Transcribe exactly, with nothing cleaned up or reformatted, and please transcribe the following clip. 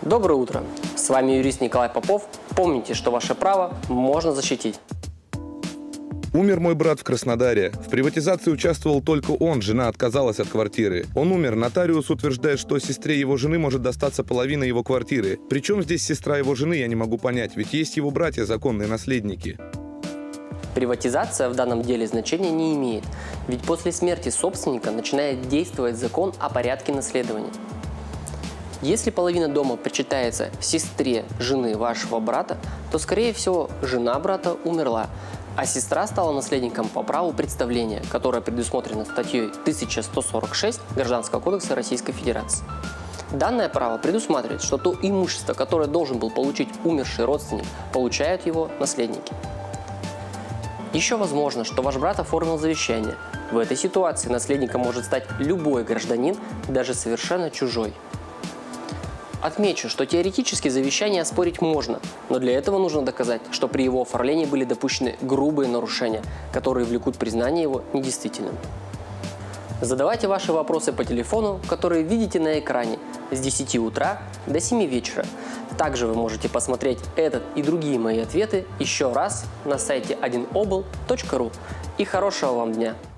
Доброе утро! С вами юрист Николай Попов. Помните, что ваше право можно защитить. Умер мой брат в Краснодаре. В приватизации участвовал только он, жена отказалась от квартиры. Он умер, нотариус утверждает, что сестре его жены может достаться половина его квартиры. Причем здесь сестра его жены, я не могу понять, ведь есть его братья, законные наследники. Приватизация в данном деле значения не имеет, ведь после смерти собственника начинает действовать закон о порядке наследования. Если половина дома причитается сестре жены вашего брата, то, скорее всего, жена брата умерла, а сестра стала наследником по праву представления, которое предусмотрено статьей тысяча сто сорок шесть Гражданского кодекса Российской Федерации. Данное право предусматривает, что то имущество, которое должен был получить умерший родственник, получают его наследники. Еще возможно, что ваш брат оформил завещание. В этой ситуации наследником может стать любой гражданин, даже совершенно чужой. Отмечу, что теоретически завещание оспорить можно, но для этого нужно доказать, что при его оформлении были допущены грубые нарушения, которые влекут признание его недействительным. Задавайте ваши вопросы по телефону, которые видите на экране, с десяти утра до семи вечера. Также вы можете посмотреть этот и другие мои ответы еще раз на сайте один обл точка ру. И хорошего вам дня!